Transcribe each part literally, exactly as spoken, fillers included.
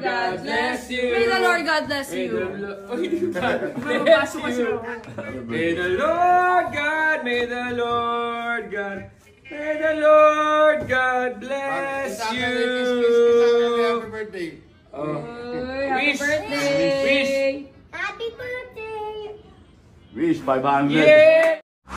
God bless you. May the Lord God bless you. May the Lord God, may the Lord God, may the Lord God bless you. Happy birthday. Oh. Happy birthday. Wish. Happy birthday! Wish five hundred. Yeah!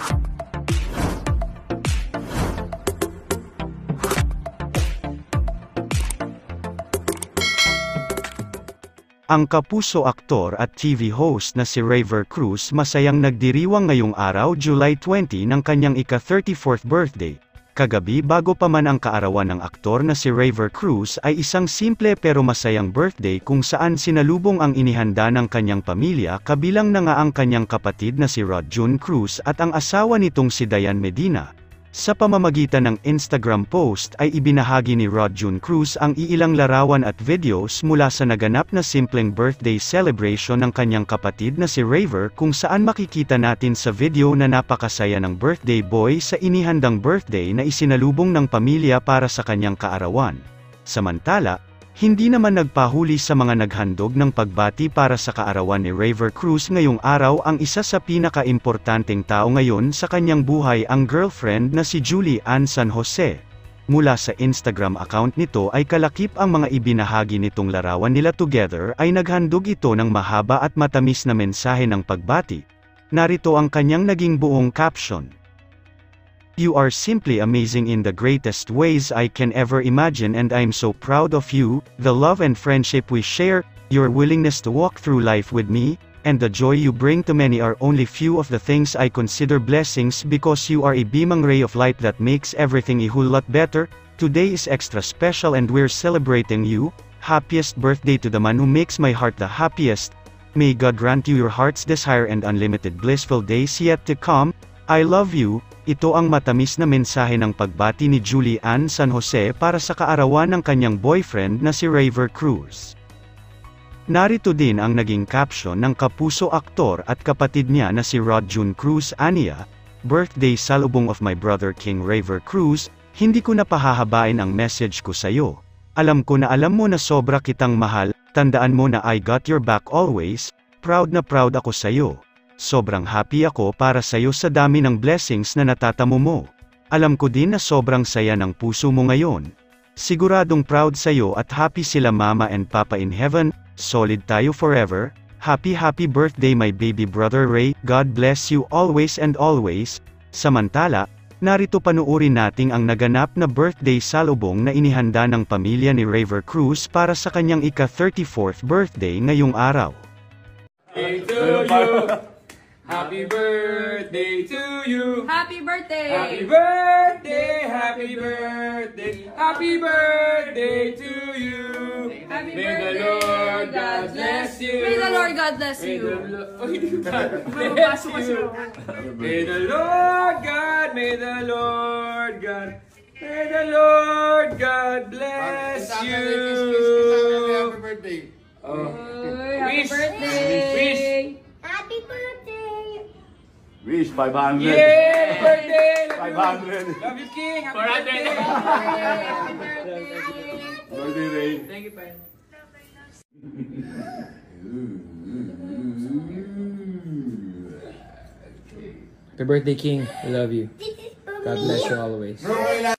Ang kapuso aktor at T V host na si Raver Cruz masayang nagdiriwang ngayong araw July twentieth ng kanyang ika-thirty-fourth birthday. Kagabi bago pa man ang kaarawan ng aktor na si Raver Cruz ay isang simple pero masayang birthday kung saan sinalubong ang inihanda ng kanyang pamilya kabilang na nga ang kanyang kapatid na si Rod June Cruz at ang asawa nitong si Diane Medina. Sa pamamagitan ng Instagram post ay ibinahagi ni Rod June Cruz ang iilang larawan at videos mula sa naganap na simpleng birthday celebration ng kanyang kapatid na si Raver kung saan makikita natin sa video na napakasaya ng birthday boy sa inihandang birthday na isinalubong ng pamilya para sa kanyang kaarawan. Samantala, hindi naman nagpahuli sa mga naghandog ng pagbati para sa kaarawan ni Raver Cruz ngayong araw ang isa sa pinaka-importanteng tao ngayon sa kanyang buhay ang girlfriend na si Julie Ann San Jose. Mula sa Instagram account nito ay kalakip ang mga ibinahagi nitong larawan nila together ay naghandog ito ng mahaba at matamis na mensahe ng pagbati. Narito ang kanyang naging buong caption. You are simply amazing in the greatest ways I can ever imagine and I'm so proud of you, the love and friendship we share, your willingness to walk through life with me, and the joy you bring to many are only few of the things I consider blessings because you are a beaming ray of light that makes everything a whole lot better. Today is extra special and we're celebrating you. Happiest birthday to the man who makes my heart the happiest. May God grant you your heart's desire and unlimited blissful days yet to come. I love you. Ito ang matamis na mensahe ng pagbati ni Julie Ann San Jose para sa kaarawan ng kanyang boyfriend na si Raver Cruz. Narito din ang naging caption ng kapuso aktor at kapatid niya na si Rod June Cruz aniya, Birthday salubong of my brother King Raver Cruz, hindi ko na pahahabain ang message ko sayo. Alam ko na alam mo na sobra kitang mahal, tandaan mo na I got your back always, proud na proud ako sayo. Sobrang happy ako para sa'yo sa dami ng blessings na natatamo mo. Alam ko din na sobrang saya ng puso mo ngayon. Siguradong proud sa'yo at happy sila mama and papa in heaven, solid tayo forever. Happy happy birthday my baby brother Ray, God bless you always and always. Samantala, narito panuorin nating ang naganap na birthday salubong na inihanda ng pamilya ni Raver Cruz para sa kanyang ika-thirty-fourth birthday ngayong araw. Happy to you. Happy birthday to you. Happy birthday. Happy birthday, happy birthday, happy birthday to you. Happy May birthday. the Lord God bless you. May the Lord God bless May you. the Lord God bless you. May the Lord God, may the Lord God, may the Lord God bless you. Happy birthday. Oh. Happy Wish. birthday. Wish. Happy birthday! Wish five hundred. Yay! Birthday! five hundred. Love you, King! Happy Happy birthday! birthday. Birthday Ray. Thank you, Pen. Happy birthday, King. I love you. God bless you always.